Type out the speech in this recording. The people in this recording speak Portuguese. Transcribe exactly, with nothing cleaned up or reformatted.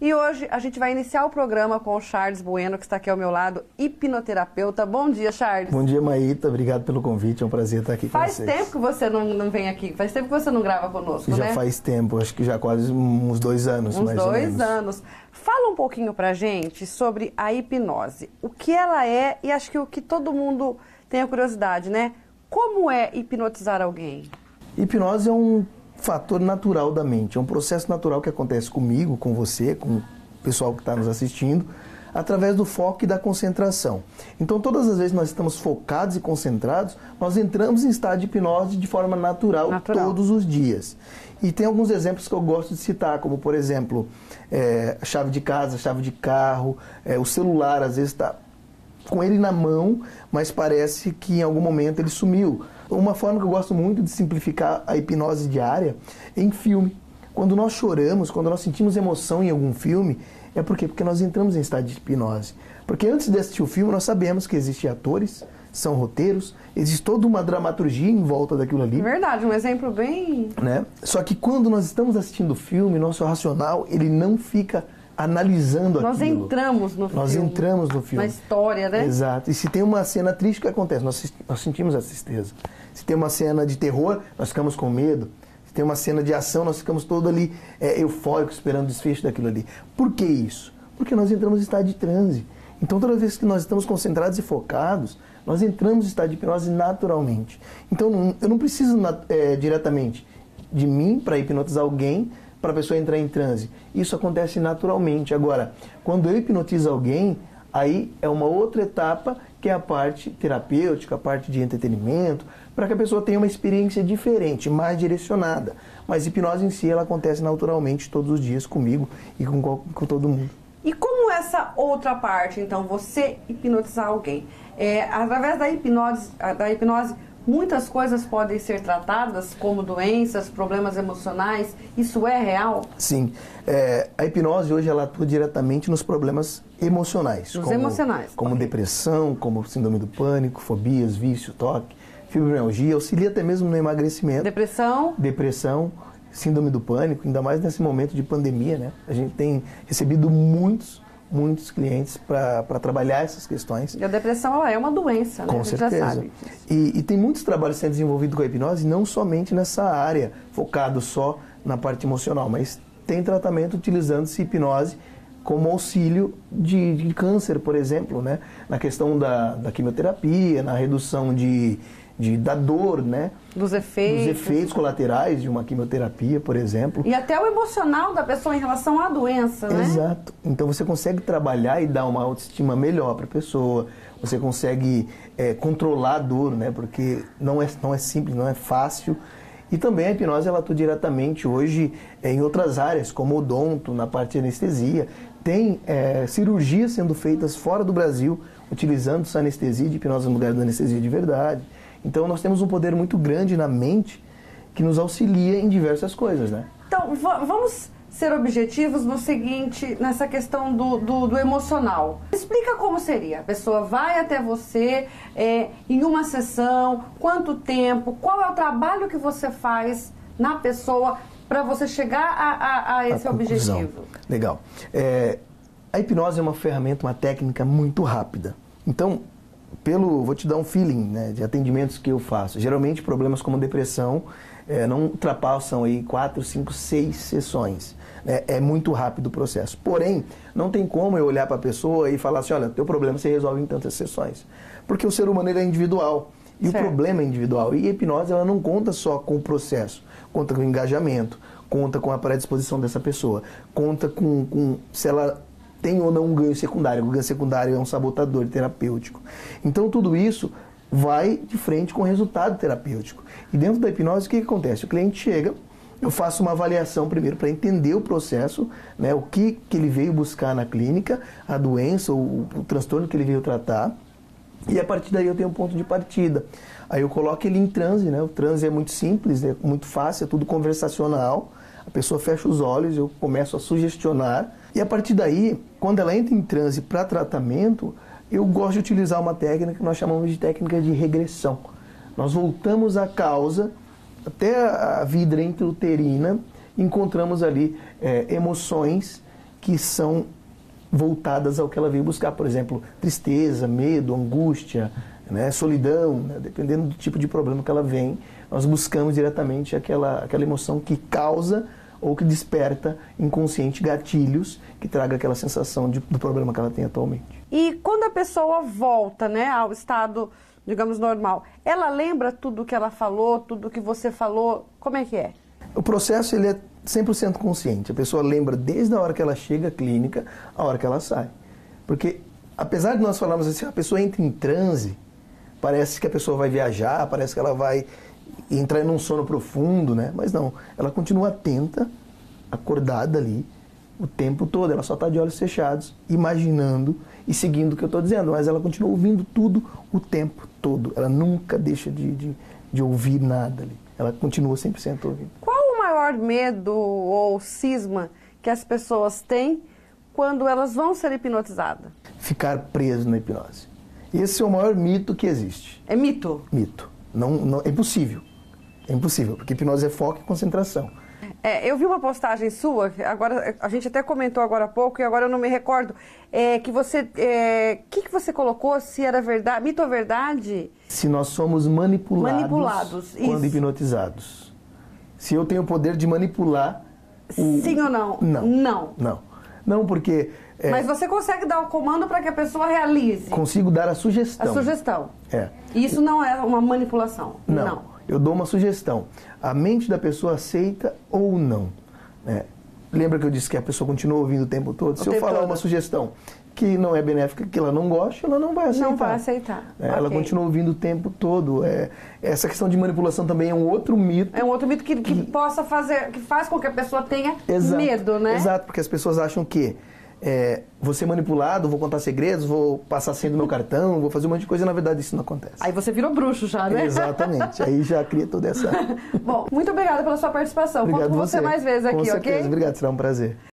E hoje a gente vai iniciar o programa com o Charles Bueno, que está aqui ao meu lado, hipnoterapeuta. Bom dia, Charles. Bom dia, Maíta. Obrigado pelo convite. É um prazer estar aqui faz com vocês. Faz tempo que você não, não vem aqui. Faz tempo que você não grava conosco, já né? Já faz tempo. Acho que já quase uns dois anos, uns mais ou menos. Uns dois anos. Fala um pouquinho pra gente sobre a hipnose. O que ela é e acho que o que todo mundo tem a curiosidade, né? Como é hipnotizar alguém? Hipnose é um fator natural da mente. É um processo natural que acontece comigo, com você, com o pessoal que está nos assistindo, através do foco e da concentração. Então, todas as vezes que nós estamos focados e concentrados, nós entramos em estado de hipnose de forma natural, natural. todos os dias. E tem alguns exemplos que eu gosto de citar, como, por exemplo, é, a chave de casa, a chave de carro, é, o celular, às vezes está com ele na mão, mas parece que em algum momento ele sumiu. Uma forma que eu gosto muito de simplificar a hipnose diária é em filme. Quando nós choramos, quando nós sentimos emoção em algum filme, é por quê? Porque nós entramos em estado de hipnose. Porque antes de assistir o filme, nós sabemos que existem atores, são roteiros, existe toda uma dramaturgia em volta daquilo ali. Verdade, um exemplo bem... Né? Só que quando nós estamos assistindo o filme, nosso racional, ele não fica analisando nós aquilo. Nós entramos no nós filme. Nós entramos no filme. Na história, né? Exato. E se tem uma cena triste, o que acontece? Nós, nós sentimos a tristeza. Se tem uma cena de terror, nós ficamos com medo. Se tem uma cena de ação, nós ficamos todo ali é, eufóricos, esperando o desfecho daquilo ali. Por que isso? Porque nós entramos em estado de transe. Então, toda vez que nós estamos concentrados e focados, nós entramos em estado de hipnose naturalmente. Então, não, eu não preciso é, diretamente de mim para hipnotizar alguém, para a pessoa entrar em transe. Isso acontece naturalmente. Agora, quando eu hipnotizo alguém, aí é uma outra etapa, que é a parte terapêutica, a parte de entretenimento, para que a pessoa tenha uma experiência diferente, mais direcionada. Mas a hipnose em si, ela acontece naturalmente todos os dias comigo e com, com todo mundo. E como essa outra parte, então, você hipnotizar alguém? É, através da hipnose, da hipnose, muitas coisas podem ser tratadas, como doenças, problemas emocionais. Isso é real? Sim. É, a hipnose hoje ela atua diretamente nos problemas emocionais. Nos como, emocionais. Como okay. depressão, como síndrome do pânico, fobias, vício, toque, fibromialgia, auxilia até mesmo no emagrecimento. Depressão. Depressão, síndrome do pânico, ainda mais nesse momento de pandemia, né? A gente tem recebido muitos... muitos clientes para trabalhar essas questões. E a depressão ela é uma doença, né? Com a gente certeza. Já sabe. E, e tem muitos trabalhos sendo desenvolvidos com a hipnose, não somente nessa área, focado só na parte emocional, mas tem tratamento utilizando-se hipnose como auxílio de, de câncer, por exemplo, né? Na questão da, da quimioterapia, na redução de, de, da dor, né? Dos efeitos. Dos efeitos colaterais de uma quimioterapia, por exemplo. E até o emocional da pessoa em relação à doença, né? Exato. Então você consegue trabalhar e dar uma autoestima melhor para a pessoa. Você consegue é, controlar a dor, né? Porque não é, não é simples, não é fácil. E também a hipnose ela atua diretamente hoje é, em outras áreas, como odonto, na parte de anestesia. Tem é, cirurgias sendo feitas fora do Brasil, utilizando essa anestesia de hipnose no lugar da anestesia de verdade. Então nós temos um poder muito grande na mente que nos auxilia em diversas coisas, né? Então, vamos ser objetivos no seguinte, nessa questão do, do, do emocional. Explica como seria. A pessoa vai até você é, em uma sessão, quanto tempo, qual é o trabalho que você faz na pessoa para você chegar a, a, a esse a objetivo. Legal. É, a hipnose é uma ferramenta, uma técnica muito rápida. Então, pelo, vou te dar um feeling, né, de atendimentos que eu faço. Geralmente problemas como depressão é, não ultrapassam aí quatro, cinco, seis sessões. Né? É muito rápido o processo. Porém, não tem como eu olhar para a pessoa e falar assim, olha, teu problema você resolve em tantas sessões. Porque o ser humano ele é individual. E certo. O problema é individual. E a hipnose ela não conta só com o processo, conta com o engajamento, conta com a predisposição dessa pessoa, conta com, com se ela tem ou não um ganho secundário. O ganho secundário é um sabotador terapêutico. Então tudo isso vai de frente com o resultado terapêutico. E dentro da hipnose o que, que acontece? O cliente chega, eu faço uma avaliação primeiro para entender o processo, né, o que, que ele veio buscar na clínica, a doença, o, o transtorno que ele veio tratar. E a partir daí eu tenho um ponto de partida. Aí eu coloco ele em transe, né? O transe é muito simples, é muito fácil, é tudo conversacional. A pessoa fecha os olhos, eu começo a sugestionar. E a partir daí, quando ela entra em transe para tratamento, eu gosto de utilizar uma técnica que nós chamamos de técnica de regressão. Nós voltamos à causa, até a vida intrauterina, encontramos ali é, emoções que são voltadas ao que ela veio buscar. Por exemplo, tristeza, medo, angústia, né, solidão, né, dependendo do tipo de problema que ela vem, nós buscamos diretamente aquela, aquela emoção que causa ou que desperta inconsciente gatilhos que traga aquela sensação de, do problema que ela tem atualmente. E quando a pessoa volta, né, ao estado, digamos, normal, ela lembra tudo que ela falou, tudo que você falou? Como é que é? O processo ele é cem por cento consciente. A pessoa lembra desde a hora que ela chega à clínica, a hora que ela sai. Porque, apesar de nós falarmos assim, a pessoa entra em transe, parece que a pessoa vai viajar, parece que ela vai entrar em um sono profundo, né? Mas não, ela continua atenta, acordada ali, o tempo todo. Ela só está de olhos fechados, imaginando e seguindo o que eu estou dizendo. Mas ela continua ouvindo tudo o tempo todo. Ela nunca deixa de, de, de ouvir nada ali. Ela continua cem por cento ouvindo. Qual o maior medo ou cisma que as pessoas têm quando elas vão ser hipnotizadas? Ficar preso na hipnose. Esse é o maior mito que existe. É mito? Mito. Não, não, é impossível. É impossível, porque hipnose é foco e concentração. É, eu vi uma postagem sua, agora a gente até comentou agora há pouco e agora eu não me recordo, é, que você, é, que, que você colocou, se era verdade, mito ou verdade? Se nós somos manipulados, manipulados quando isso. hipnotizados. Se eu tenho o poder de manipular... O... Sim ou não? Não. Não. Não, não porque... É, mas você consegue dar o comando para que a pessoa realize? Consigo dar a sugestão. A sugestão. É. Isso não é uma manipulação? Não. não. Eu dou uma sugestão. A mente da pessoa aceita ou não. Né? Lembra que eu disse que a pessoa continua ouvindo o tempo todo? O Se eu falar todo. uma sugestão que não é benéfica, que ela não gosta, ela não vai aceitar. Não vai aceitar. É, ela okay. continua ouvindo o tempo todo. É, essa questão de manipulação também é um outro mito. É um outro mito que, que, que possa fazer, que faz com que a pessoa tenha Exato. medo, né? Exato, porque as pessoas acham que é, vou ser manipulado, vou contar segredos, vou passar senha do meu cartão, vou fazer um monte de coisa e na verdade isso não acontece. Aí você virou bruxo já, né? Exatamente, aí já cria toda essa... Bom, muito obrigada pela sua participação. Obrigado Conto com você mais vezes aqui, com certeza. ok? Obrigado, será um prazer.